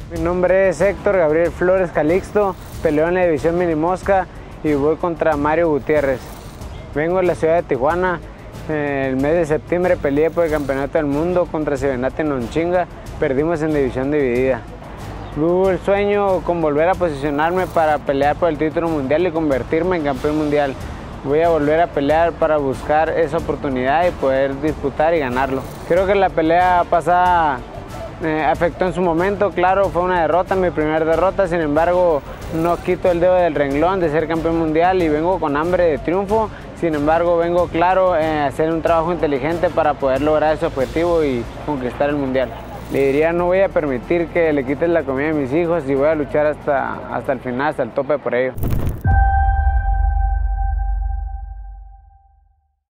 Mi nombre es Héctor Gabriel Flores Calixto, peleo en la división mini mosca y voy contra Mario Gutiérrez. Vengo de la ciudad de Tijuana. El mes de septiembre peleé por el campeonato del mundo contra Sebenate Nonchinga. Perdimos en división dividida. Tuve el sueño con volver a posicionarme para pelear por el título mundial y convertirme en campeón mundial. Voy a volver a pelear para buscar esa oportunidad y poder disputar y ganarlo. Creo que la pelea pasada afectó en su momento, claro, fue una derrota, mi primera derrota, sin embargo no quito el dedo del renglón de ser campeón mundial y vengo con hambre de triunfo, sin embargo vengo claro a hacer un trabajo inteligente para poder lograr ese objetivo y conquistar el mundial. Le diría, no voy a permitir que le quites la comida a mis hijos y voy a luchar hasta el final, hasta el tope por ello.